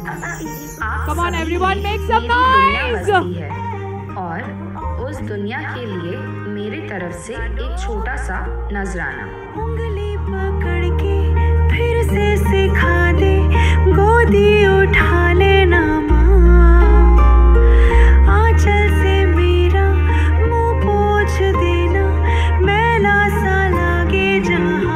Come on everyone, make some noise! है और उस दुनिया के लिए मेरी तरफ से एक छोटा सा नजराना। उंगली पकड़ के फिर से सिखा दे, गोदी उठा लेना माँ, आंचल से मेरा मुंह पोंछ देना, मैला सा लागे जहाँ।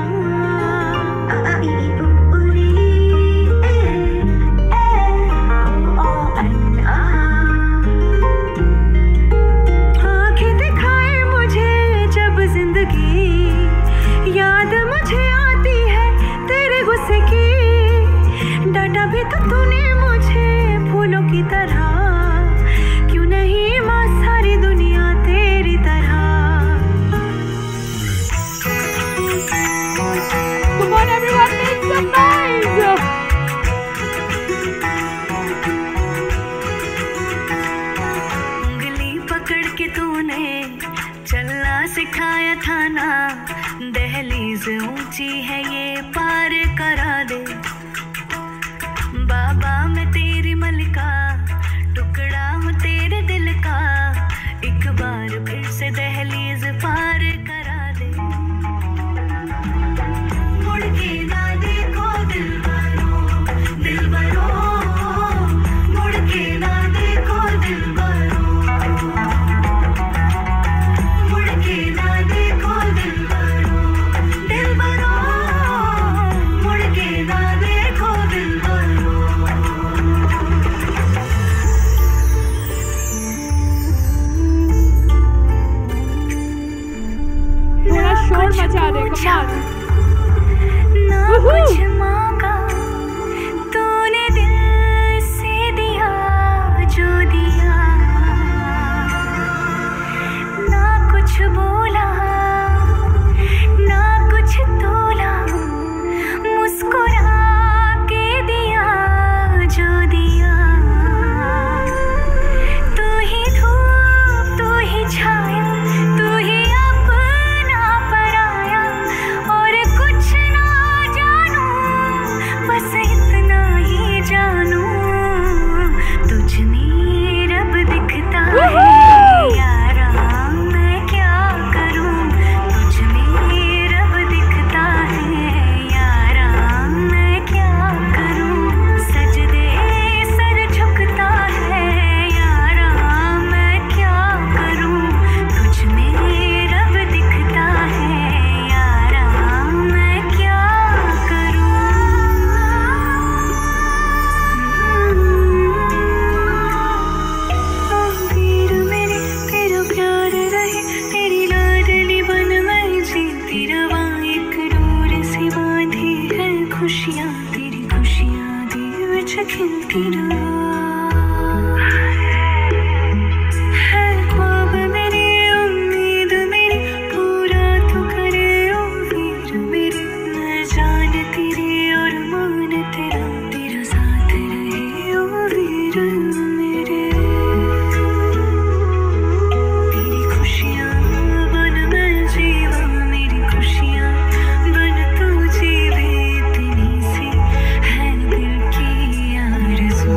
आंखें दिखाए मुझे जब जिंदगी, याद मुझे आती है तेरे गुस्से की, डांटा भी तो तूने मुझे फूलों की तरह, क्यों नहीं माँ सारी दुनिया तेरी तरह। Come on everyone, make some noise! उंगली पकड़ के तूने चलना सिखाया था ना, दहलीज ऊंची है ये पार करा दे, बाबा मैं तेरी मलिका, टुकड़ा हूँ तेरे दिल का, एक बार फिर से दहलीज पार करा दे। मुड़ के ना देखो दिलबरो, दिलबरो, मुड़ के ना देखो दिलबरो, मुड़ के ना देखो दिलबरो, दिलबरो, मुड़ के ना देखो दिलबरो। थोड़ा शोर मचा दे, come on! ना कुछ मांगा तूने दिल से दिया जो दिया, ना कुछ बोला ना कुछ तोला, मुस्कुरा के दिया जो दिया, तू ही धूप तू ही छाया, तू ही अपना पराया, और कुछ ना जानू बस इतना ही जानू, तुझ में रब दिखता है यारा, मैं क्या करूं, तुझ में रब दिखता है यारा, मैं क्या करूं, सजदे सर झुकता है यारा, मैं क्या करूं, तुझ में रब दिखता है यारा, मैं क्या करूं। वीर मेरे तेरा प्यार रहे, तेरी लाडली बन मैं जीती रवा, एक डोर से बांधी है खुशियाँ, तेरी खुशियाँ दी विच खिलती रवा। है ख्वाब मेरी उम्मीद मेरी, पूरा तू करे ओ वीर मेरे, मैं जान तेरी और मान तेरा, तेरा साथ रहे ओ वीर मेरे। तेरी खुशियाँ बन मैं जीवा, मेरी खुशियाँ बन तू जीवे, इतनी सी है दिल की आरज़ू,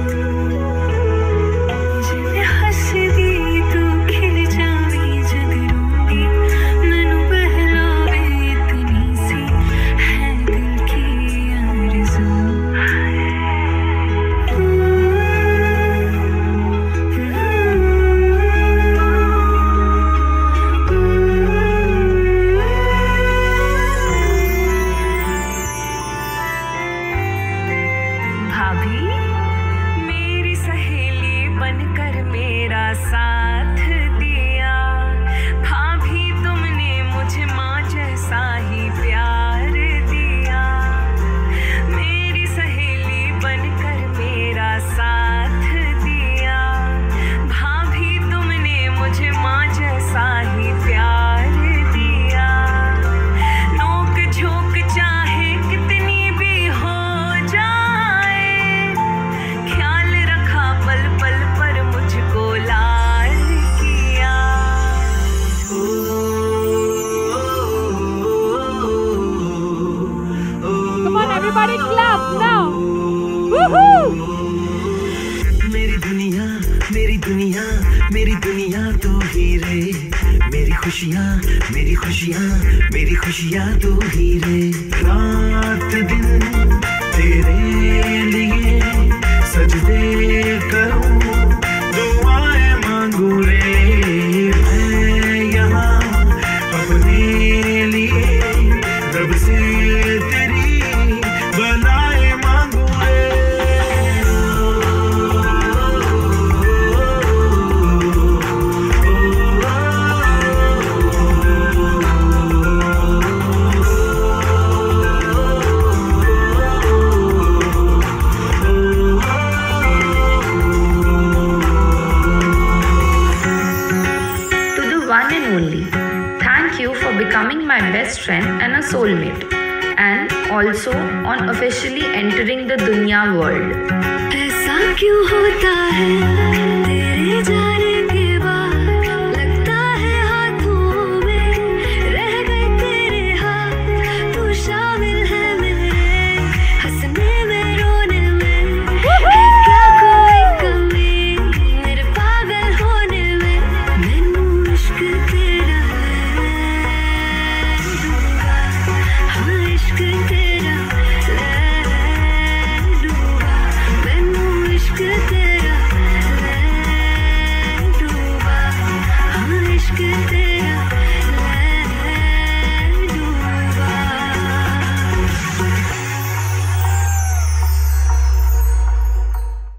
जिवें हसदी तू खिल जावी, जग रोंदी मैनू बहलावे, इतनी सी है दिल की आरज़ू। भाभी मेरी सहेली बनकर मेरा साथ दिया, भाभी तुमने मुझे माँ जैसा ही प्यार दिया, मेरी सहेली बनकर मेरा साथ दिया, भाभी तुमने मुझे माँ जैसा ही प्यार दिया, नोक झोंक चाहे कितनी भी हो जाए, ख्याल रखा पल पल पर मुझको लाल किया। Come on everybody, clap now! Woohoo! मेरी दुनिया तू ही रे, मेरी खुशियाँ मेरी खुशियाँ तू ही रे। रात दिन तेरे लिए सजदे करूं, दुआएं मांगू रे, मैं यहाँ अपने लिए रब से तेरी बनाए मांगू रे। One and only, thank you for becoming my best friend and a soulmate, and also on officially entering the दुनिया world. ऐसा क्यों होता है तेरे जाने के बाद, लगता है हाथों में रह गए तेरे हाथ, तू शामिल है मेरे हंसने में रोने में, है क्या कोई कमी मेरे पागल होने में, मैनू इश्क तेरा ले दूंगा, हाँ इश्क तेरा ले दूंगा, मैनू इश्क तेरा ले दूंगा, हाँ इश्क तेरा